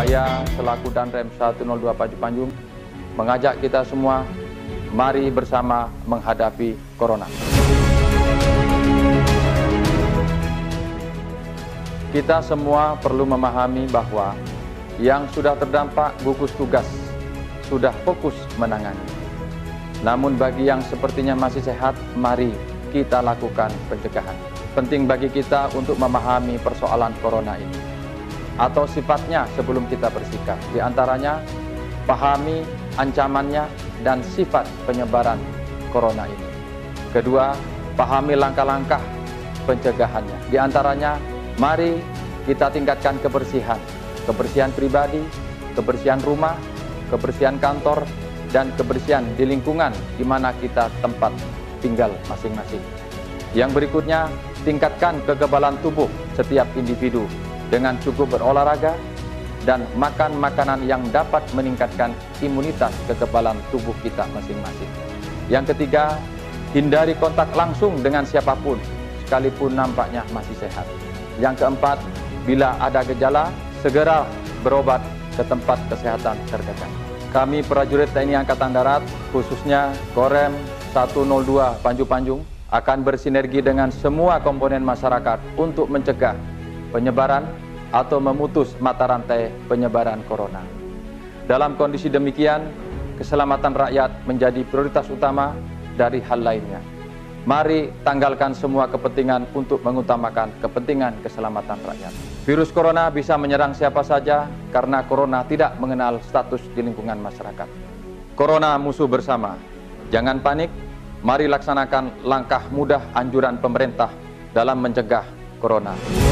Saya selaku Danrem 102 Pacu-Panjung mengajak kita semua, mari bersama menghadapi Corona. Kita semua perlu memahami bahwa yang sudah terdampak gugus tugas sudah fokus menangani. Namun bagi yang sepertinya masih sehat, mari kita lakukan pencegahan. Penting bagi kita untuk memahami persoalan Corona ini atau sifatnya sebelum kita bersikap. Di antaranya, pahami ancamannya dan sifat penyebaran Corona ini. Kedua, pahami langkah-langkah pencegahannya. Di antaranya, mari kita tingkatkan kebersihan. Kebersihan pribadi, kebersihan rumah, kebersihan kantor, dan kebersihan di lingkungan di mana kita tempat tinggal masing-masing. Yang berikutnya, tingkatkan kekebalan tubuh setiap individu dengan cukup berolahraga dan makan makanan yang dapat meningkatkan imunitas kekebalan tubuh kita masing-masing. Yang ketiga, hindari kontak langsung dengan siapapun, sekalipun nampaknya masih sehat. Yang keempat, bila ada gejala, segera berobat ke tempat kesehatan terdekat. Kami prajurit TNI Angkatan Darat, khususnya Korem 102 Pacu-Panjung, akan bersinergi dengan semua komponen masyarakat untuk mencegah penyebaran atau memutus mata rantai penyebaran Corona. Dalam kondisi demikian, keselamatan rakyat menjadi prioritas utama dari hal lainnya. Mari tanggalkan semua kepentingan untuk mengutamakan kepentingan keselamatan rakyat. Virus Corona bisa menyerang siapa saja karena Corona tidak mengenal status di lingkungan masyarakat. Corona musuh bersama. Jangan panik, mari laksanakan langkah mudah anjuran pemerintah dalam mencegah Corona.